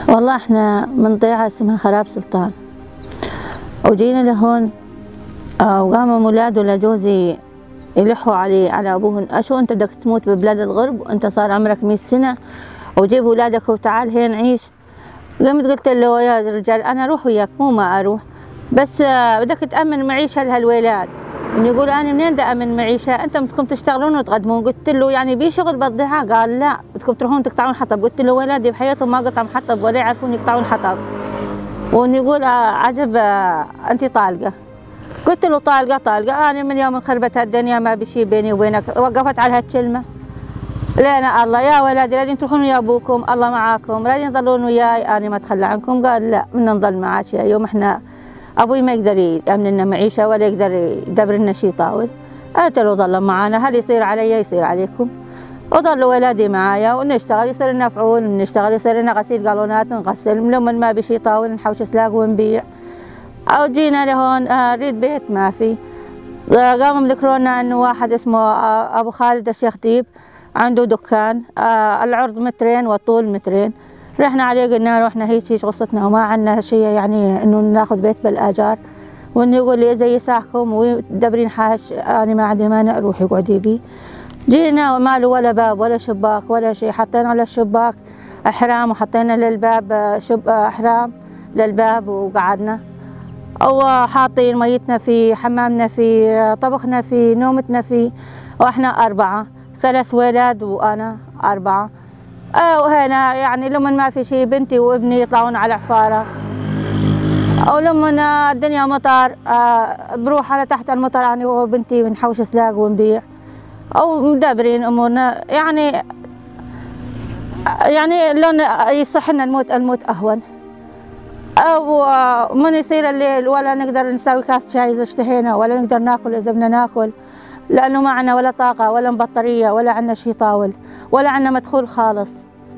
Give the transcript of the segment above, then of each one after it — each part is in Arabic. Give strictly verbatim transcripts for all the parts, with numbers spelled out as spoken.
والله احنا من ضيعة اسمها خراب سلطان، وجينا لهون وقاموا اولاد ولجوزي يلحوا علي على ابوهن، اشو انت بدك تموت ببلاد الغرب وانت صار عمرك مئة سنة وجيب اولادك وتعال هين عيش. قمت قلت له يا رجال انا اروح وياك مو ما اروح، بس بدك تأمن معيشة لهالولاد. يقول انا منين بدي امن معيشه؟ انتم بدكم تشتغلون وتقدمون. قلت له يعني بي شغل بالضيعه؟ قال لا بدكم تروحون تقطعون حطب. قلت له ولادي بحياتهم ما قطعوا حطب ولا يعرفون يقطعون حطب. ويقول عجب انت طالقه. قلت له طالقه طالقه انا من يوم انخربت هالدنيا ما بشي بيني وبينك. وقفت على هالكلمه لينا الله يا ولادي لازم تروحون ويا ابوكم الله معاكم لازم تظلون وياي انا ما اتخلى عنكم. قال لا بدنا نضل معاك يا يوم احنا ابوي ما يقدر يامن لنا معيشه ولا يقدر يدبر لنا شيء طاول. قلت له ظلوا معانا هل يصير علي يصير عليكم. وظلوا ولادي معايا ونشتغل يصير لنا فعول نشتغل يصير لنا غسيل قالونات نغسل لما ما بشي طاول نحوش سلاق ونبيع. او جينا لهون اريد بيت ما في. قاموا مذكرونا انه واحد اسمه ابو خالد الشيخ ديب عنده دكان العرض مترين والطول مترين. رحنا عليه قلنا له احنا هيك هيك قصتنا وما عندنا شيء يعني انه ناخذ بيت بالاجار. وانه يقول لي زي يساعكم ودبرين حاش انا ما عندي مانع روحي اقعدي بي. جينا وما له ولا باب ولا شباك ولا شيء. حطينا للشباك احرام وحطينا للباب شب احرام للباب وقعدنا. او حاطين ميتنا في حمامنا في طبخنا في نومتنا في. واحنا اربعه ثلاث ولاد وانا اربعه. اه وهنا يعني لما ما في شيء بنتي وابني يطلعون على حفاره. او لما الدنيا مطر آه بروح على تحت المطر يعني وبنتي بنحوش سلاق ونبيع. او مدبرين امورنا يعني يعني لون يصح لنا الموت الموت اهون. او من يصير الليل ولا نقدر نسوي كاس شاي اذا اشتهينا ولا نقدر ناكل اذا بدنا ناكل لانه ما عندنا ولا طاقه ولا بطاريه ولا عندنا شيء طاول ولا عندنا مدخول خالص.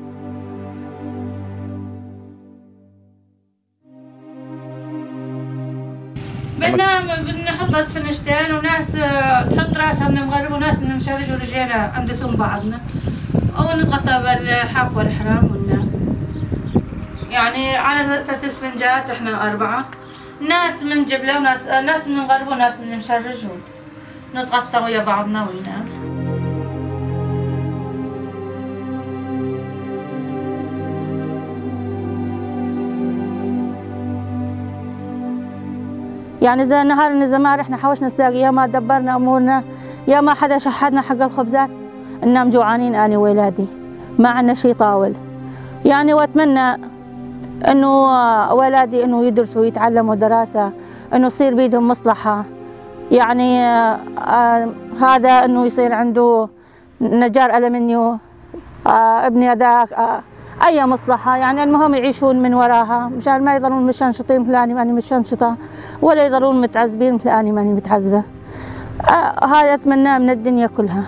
بدنا بدنا نحط اسفنجتين وناس تحط راسها من المغرب وناس من المشرق ورجينا ندسون بعضنا او نتغطى بالحاف والحرام وننام. يعني على ثلاث اسفنجات احنا اربعه ناس من جبله وناس ناس من المغرب وناس من المشرق نتغطى ويا بعضنا وننام. يعني اذا نهار اذا ما رحنا حوشنا سلاق يا ما دبرنا امورنا يا ما حدا شحدنا حق الخبزات ننام جوعانين انا وولادي ما عندنا شيء طاول. يعني واتمنى انه ولادي انه يدرسوا ويتعلموا دراسه انه يصير بيدهم مصلحه. يعني آه آه هذا انه يصير عنده نجار المنيو آه ابني هذاك آه اي مصلحه يعني المهم يعيشون من وراها مشان ما يضلون مشنشطين مثل اني ماني مشنشطه ولا يضلون متعذبين مثل اني ماني متعذبه. آه هذا اتمناه من الدنيا كلها.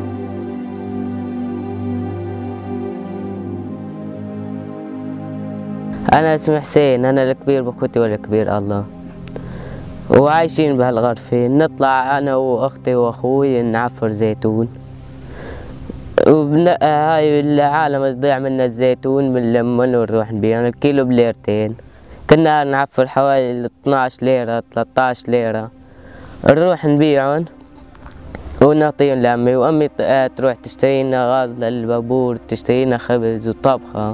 انا اسمي حسين انا الكبير باخوتي والكبير الله وعايشين بهالغرفه. نطلع انا واختي واخوي نعفر زيتون وبنقى هاي العالم تضيع منا الزيتون بنلمن ونروح نبيعهم الكيلو بليرتين. كنا نعفر حوالي اثناش ليرة ثلاثطاش ليرة نروح نبيعهم ونعطيهم لأمي وأمي تروح تشتري لنا غاز للبابور تشتري لنا خبز وطبخة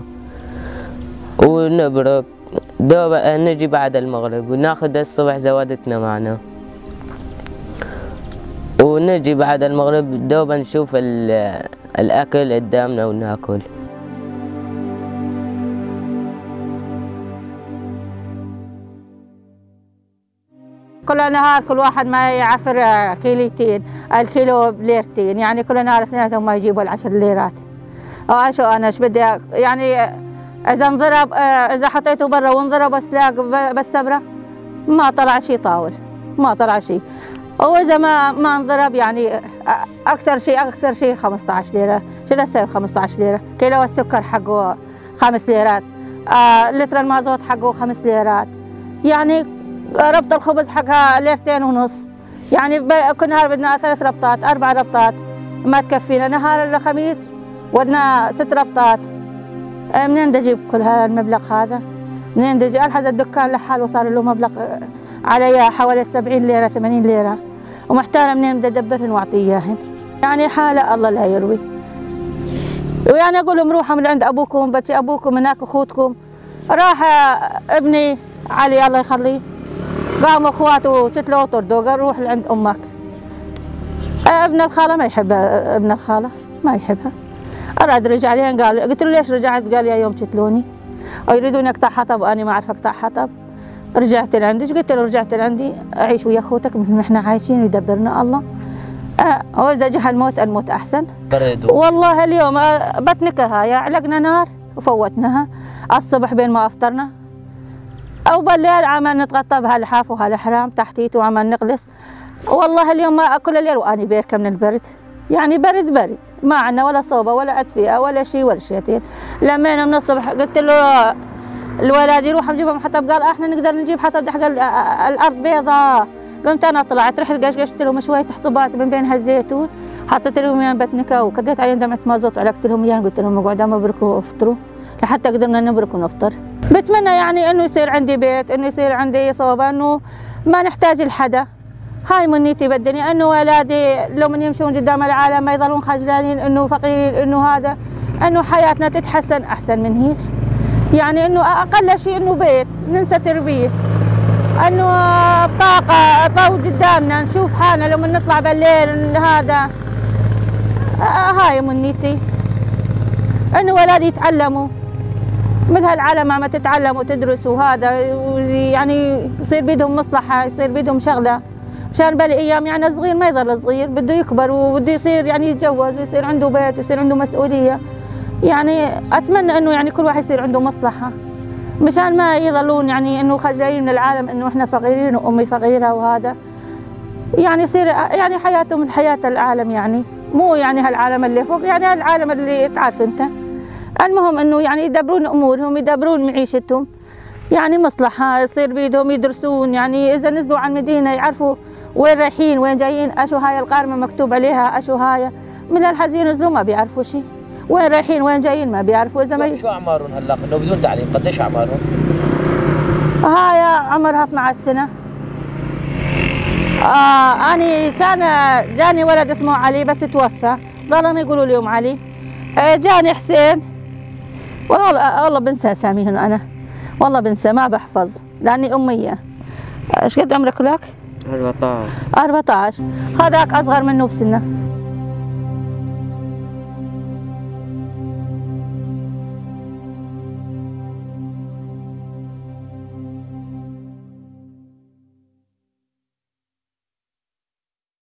ونبرك دوب نجي بعد المغرب وناخذ الصبح زوادتنا معنا ونجي بعد المغرب دوب نشوف الأكل قدامنا وناكل. كل نهار كل واحد ما يعفر كيليتين الكيلو بليرتين يعني كل نهار اثنيناتهم ما يجيبوا العشر ليرات. او شو انا ايش بدي يعني اذا انضرب اذا حطيته برا وانضرب سلاق بالسبره ما طلع شيء طاول ما طلع شيء. واذا ما ما انضرب يعني اكثر شيء اكثر شيء خمسطعش ليره. شو يصير خمسطعش ليره؟ كيلو السكر حقه خمس ليرات آه لتر المازوت حقه خمس ليرات. يعني ربط الخبز حقها ليرتين ونص. يعني كل نهار بدنا ثلاث ربطات اربع ربطات ما تكفينا. نهار الخميس ودنا ست ربطات منين بدي اجيب كل هذا المبلغ هذا؟ منين بدي اجيب؟ هذا الدكان لحاله صار له مبلغ علي حوالي سبعين ليرة ثمانين ليرة، ومحتارة منين بدي ادبرهن واعطيه اياهن. يعني حالة الله لا يروي. ويعني اقول لهم روحوا من عند ابوكم، بتي ابوكم هناك اخوتكم. راح ابني علي الله يخليه، قاموا اخواته شتلوا طردوا قال روح لعند امك. ابن الخاله ما يحب ابن الخاله ما يحبها. اراد رجع عليهم قال قلت له ليش رجعت؟ قال يا يوم شتلوني ويريدون اقطع حطب وانا ما اعرف اقطع حطب. رجعت لعندي. قلت له رجعت لعندي اعيش ويا اخوتك مثل ما احنا عايشين ويدبرنا الله. أه واذا جه الموت الموت احسن. بريد والله اليوم بتنكها يا علقنا نار وفوتناها الصبح بين ما افطرنا، او بالليل عمال نتغطى بهالحاف وهالحرام تحتيت وعمال نقلس. والله اليوم ما اكل الليل واني بيركه من البرد، يعني برد برد ما عندنا ولا صوبه ولا ادفئه ولا شيء ولا شيئين. لمينا من الصبح قلت له الولاد يروحوا نجيبهم حطب، قال احنا نقدر نجيب حطب دحق الارض بيضاء. قمت انا طلعت رحت قشقشت لهم شويه حطبات من بينها الزيتون، حطيت لهم اياهم بتنكه وكديت عليهم دمعه مازوت وعلقت لهم اياهم، قلت لهم اقعدوا ما بركوا وافطروا لحتى قدرنا نبرك ونفطر. بتمنى يعني انه يصير عندي بيت، انه يصير عندي صوبه، انه ما نحتاج لحدا. هاي منيتي بالدنيا، انه ولادي لو من يمشون قدام العالم ما يظلون خجلانين انه فقيرين، انه هذا انه حياتنا تتحسن احسن من هيك. يعني انه اقل شيء انه بيت ننستر بيه، انه بطاقه ضوء قدامنا نشوف حالنا لما نطلع بالليل. هذا هاي منيتي، انه ولادي يتعلموا من هالعالم ما تتعلموا وتدرسوا هذا، يعني يصير بيدهم مصلحه، يصير بيدهم شغله مشان بالي ايام. يعني صغير ما يظل صغير، بده يكبر وبده يصير يعني يتجوز ويصير عنده بيت ويصير عنده مسؤوليه. يعني اتمنى انه يعني كل واحد يصير عنده مصلحه مشان ما يظلون يعني انه خجلين من العالم انه احنا فقيرين وامي فقيره وهذا. يعني يصير يعني حياتهم مثل حياه العالم، يعني مو يعني هالعالم اللي فوق، يعني هالعالم اللي تعرف انت. المهم انه يعني يدبرون امورهم، يدبرون معيشتهم، يعني مصلحه يصير بيدهم يدرسون. يعني اذا نزلوا على المدينه يعرفوا وين رايحين وين جايين، اشو هاي القارمه مكتوب عليها، اشو هاي. من الحز ينزلوا ما بيعرفوا شيء، وين رايحين وين جايين ما بيعرفوا. اذا ما شو اعمارهم هلا لو بدون تعليم؟ قديش اعمارهم؟ هاي عمرها اثنعش سنه. آه أنا كان جاني ولد اسمه علي بس توفى، ظلهم يقولوا لي أم علي. آه جاني حسين، والله والله بنسى أساميهم أنا، والله بنسى ما بحفظ لأني أمية. ايش قد عمرك لك؟ أربعة عشر. أربعة عشر. هذاك أصغر منه بسنة.